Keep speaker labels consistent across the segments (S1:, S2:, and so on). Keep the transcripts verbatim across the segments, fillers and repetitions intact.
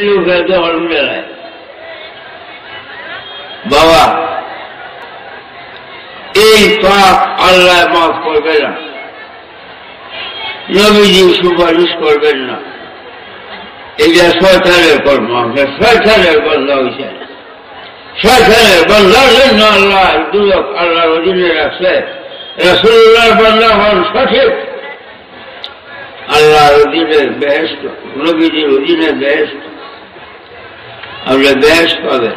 S1: বাবা এই পাপ আল্লাহ মাফ করবে না, নবীজি সুপারিশ করবেন না। এটা শয়তানের কর্ম, আপনার শয়তানের বন্ধা হয়েছে। শয়তানের বন্ধার জন্য আল্লাহ দুজক আল্লাহর অধীনে রাখছে। রাসূলুল্লাহর বন্ধা হন সঠিক, আল্লাহর অধীনে বেহেশত, নবীজির অধীনে বেহেশত, আপনি বেহেশত পাবেন।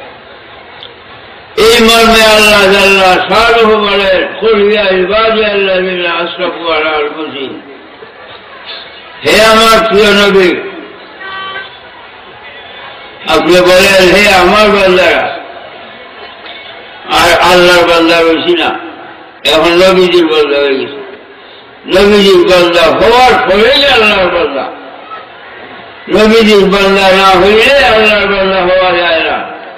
S1: এই মর্মে আল্লাহ জাল্লা শানুহু বলেন, কুল ইয়া ইবাদিয়াল্লাযীনা আসরাফু আলা আনফুসিহিম, হে আমার প্রিয় নবী আপনি বলেন হে আমার বান্দারা, আর আল্লাহর বান্দা হয়েছি না, এখন নবীজির বান্দা হয়ে গেছে। নবীজির বান্দা হওয়ার পরেই আল্লাহর বান্দা, নবীজির বান্দা না হইলে আল্লাহর বান্দা হওয়া যায় না।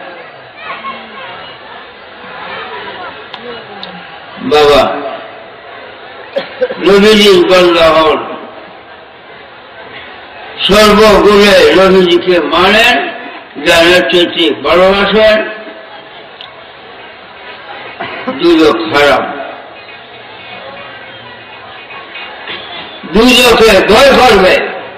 S1: বাবা নবীজির বান্দা হন, সর্বগুণে নবীজিকে মানেন, জানের চেয়ে ভালোবাসেন, দুজক হারাম, দুজকে ভয় করবে।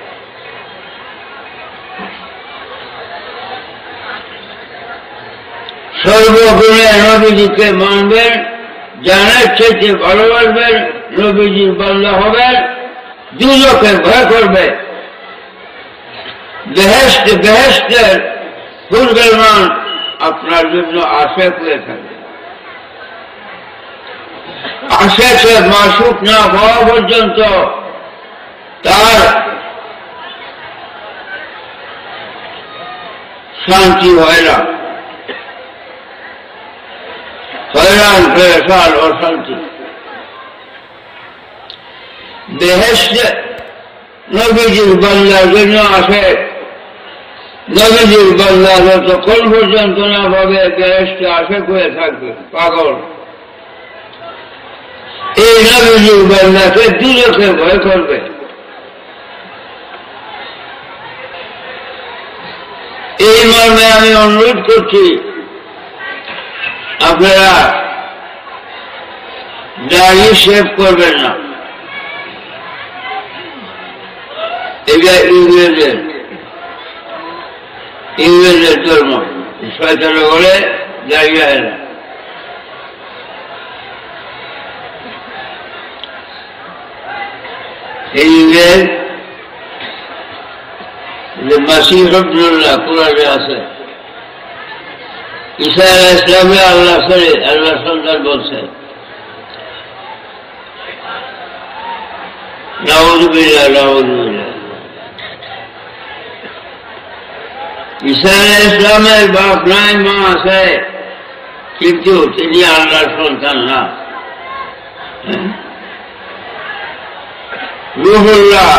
S1: সর্বগুণে নবীজিকে মানবেন, জানের চেয়ে ভালোবাসবেন, নবীজির বান্দা হবেন, দুজকে ভয় করবে। বেহেশত বেহেশতের পূর্বের আপনার জন্য আশেক হয়ে থাকে। আশেকে মাসুক না হওয়া পর্যন্ত তার শান্তি হয় না, হয়রান পেরেশান অশান্তি। বেহেশত নবীজির বান্দার জন্য আসে, নবীজির বান্দা যতক্ষণ পর্যন্ত না পাবে বেহেশতে আশেক হয়ে থাকবে, পাগল। এই নবীজির বান্দাকে দুজকে ভয় করবে। এই মর্মে আমি অনুরোধ করছি আপনারা দাড়ি শেভ করবেন না। এটা ইংরেজের ইংরেজের ধর্ম, শয়তানে বলে দাঁড়িয়ে হয় না। এই ইংরেজ মাসিহ আব্দুল্লাহ কোরআনে আছে, ঈসা আলাইহিস সালামে আল্লাহ ছেড়ে আল্লাহ সন্তান বলছে, নাউযু বিল্লাহ নাউযু বিল্লাহ। ঈসা আলাইহিস সালামের বাপ নাই, মা আছে, কিন্তু তিনি আল্লাহর সন্তান না। রুহুল্লাহ,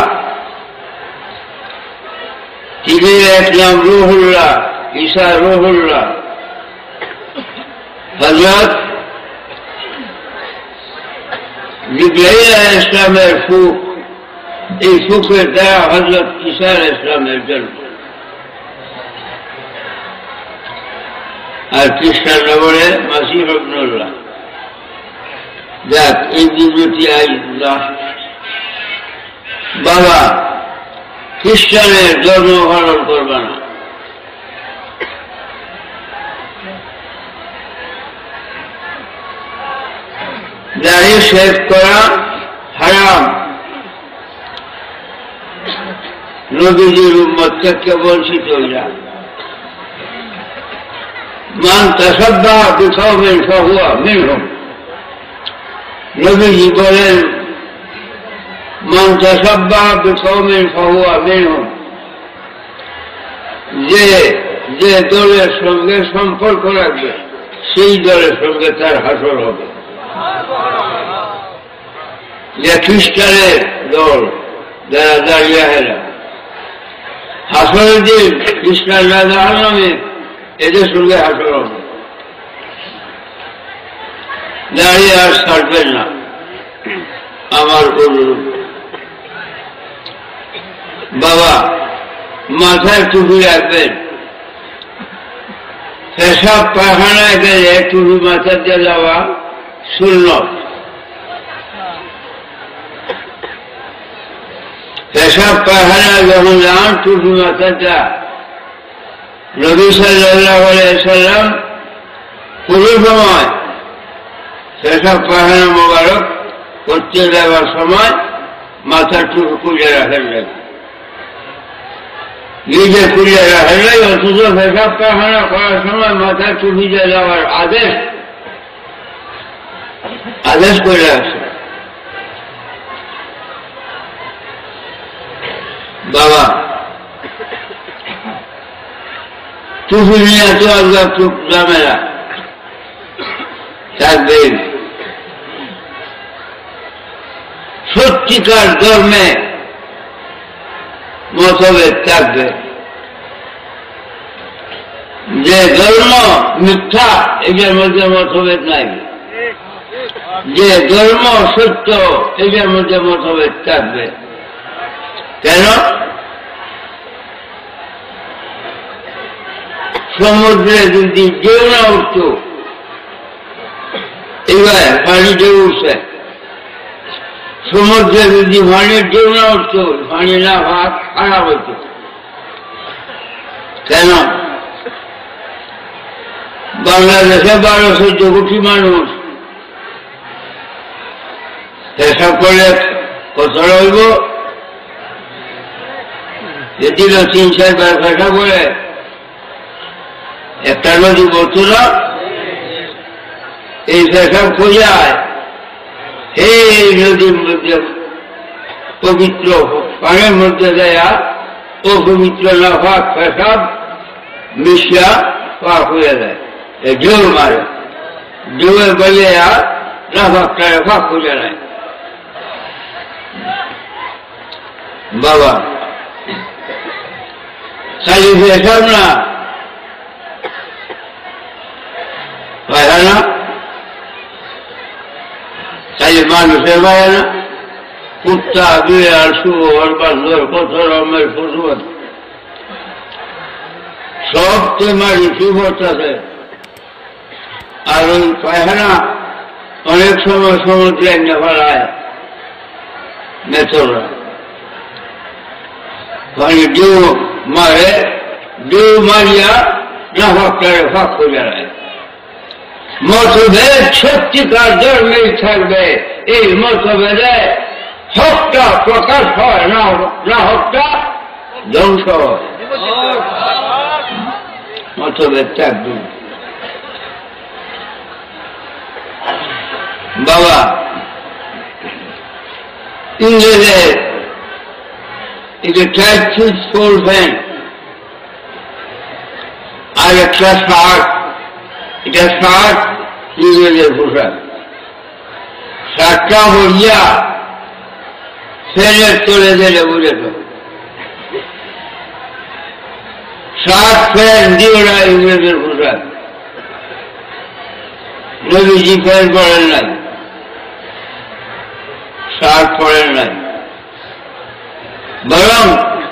S1: তিনি এক নাম রুহুল্লাহ, ঈসা রুহুল্লাহ। হযরত জিবরাইল আলাইহিস সালামের ফুক, এই ফুকের দ্বারা হযরত ঈসা আলাইহিস সালামের জন্ম। আর খ্রিস্টানরা বলে মাসিহ ইবনুল্লাহ। যাক, এই দুটি আল্লাহ। বাবা খ্রিস্টানের জন্ম পালন করবে না, দাড়ি শেভ করা হারাম। নবীজির উম্মত থেকে বঞ্চিত হইয়া মান তাসাব্বাহ বিকওমিন ফাহুয়া মিনহুম। নবীজি বলেন মান তাসাব্বাহ বিকওমিন ফাহুয়া মিনহুম, যে যে দলের সঙ্গে সম্পর্ক রাখবে সেই দলের সঙ্গে তার হাসর হবে। যে খ্রিস্টানের দল যারা দাঁড়িয়ে হেরা, হাসরের দিন খ্রিস্টানরা জাহান্নামে, এদের সঙ্গে হাসর হবে। দাঁড়িয়ে আর ছাড়বেন না, আমার অনুরোধ। বাবা মাথায় টুপি রাখবেন। পেশাব পায়খানায় গেলে টুপি মাথাতে যাওয়া সুন্নত। পেশাব পায়খানায় যখন যান টুপি মাথাটা নবী সাল্লাল্লাহু আলাইহি সাল্লাম পুরো সময় পেশাব পায়খানা মোবারক করতে যাওয়ার সময় মাথার টুপি খুলে রাখেন নাই, নিজে খুলে রাখেন নাই, অথচ পেশাব পায়খানা করার সময় মাথার টুপি দিয়ে যাওয়ার আদেশ আদেশ করে আসে। বাবা টুপি নিয়ে এত আলগা চুপ ঝামেলা থাকবেন। সত্যিকার ধর্মে মতভেদ থাকবে, যে ধর্ম মিথ্যা এটার মধ্যে মতভেদ নাই, যে ধর্ম সত্য এটার মধ্যে মতভেদ থাকবে। কেন? সমুদ্রে যদি ঢেউ না উঠত, এবার পানি ঢেউ উঠছে, সমুদ্রে যদি পানির ঢেউ না উঠত, পানি না ভাত খারাপ হইত। কেন? বাংলাদেশে বারো চোদ্দ কোটি মানুষ, হিসাব করে কত রইব? যদি তিন চারবার ফেসা করে একটা নদী বলতো না, এই ফেসা খোঁজায় এই নদীর মধ্যে পবিত্র পানির মধ্যে দেয়া অপবিত্র না ফাঁক ফেসাব মিশিয়া পাক হয়ে যায়, ঢেউ মারে, ঢেউয়ে বলে আর না ফাঁকটারে ফাঁক খুঁজে নেয়। বাবা খালি ফেসাব না, পায়খানা খালি মানুষের পায়খানা, কুত্তা বিড়াল শুয়োর বান্দর কত রকমের পশু সব তেমারি সুবর্তাছে। আর ওই পায়খানা অনেক সময় সমুদ্রে এনে ফেলায় মেথররা, পানি ঢেউ মারে, ঢেউ মারিয়া না ফাঁকটারে ফাঁক করে নেয়। মতভেদ সত্যিকার ধর্মেই থাকবে, এই মতভেদে হকটা প্রকাশ হয় না, না হকটা ধ্বংস হয়। মতভেদ থাকবে। বাবা ইংরেজে এটা টাইট ফিট ফোর ফ্যান আর একটা শার্ট, এটা শার্ট ইংরেজের পোশাক, শার্টটা হইয়া ফ্যানের তলে দিলে বুঝে তো, শার্ট ফ্যান দিওরা ইংরেজের পোশাক। নবীজি ফ্যান পড়েন নাই, শার্ট পড়েন নাই, বরং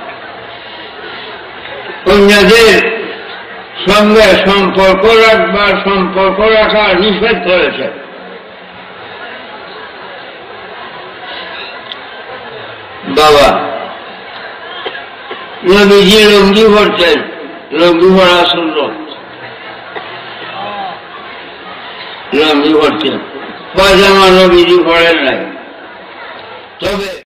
S1: অন্যদের সঙ্গে সম্পর্ক রাখবার সম্পর্ক রাখা নিষেধ করেছে। বাবা নবীজি লঙ্গি পড়তেন, লঙ্গি পড়া সুন্নত, লঙ্গি পড়তেন, পয়জামা নবীজি পড়েন নাই। তবে